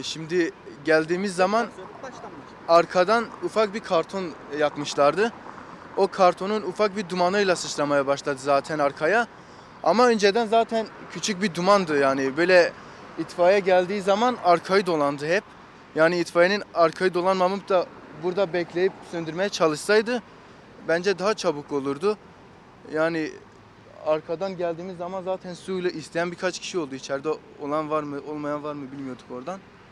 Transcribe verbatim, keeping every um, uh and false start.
şimdi geldiğimiz zaman arkadan ufak bir karton yakmışlardı. O kartonun ufak bir dumanıyla sıçramaya başladı zaten arkaya. Ama önceden zaten küçük bir dumandı yani böyle itfaiye geldiği zaman arkayı dolandı hep. Yani itfaiyenin arkayı dolanmamak da burada bekleyip söndürmeye çalışsaydı bence daha çabuk olurdu. Yani arkadan geldiğimiz zaman zaten suyla isteyen birkaç kişi oldu. İçeride olan var mı olmayan var mı bilmiyorduk oradan.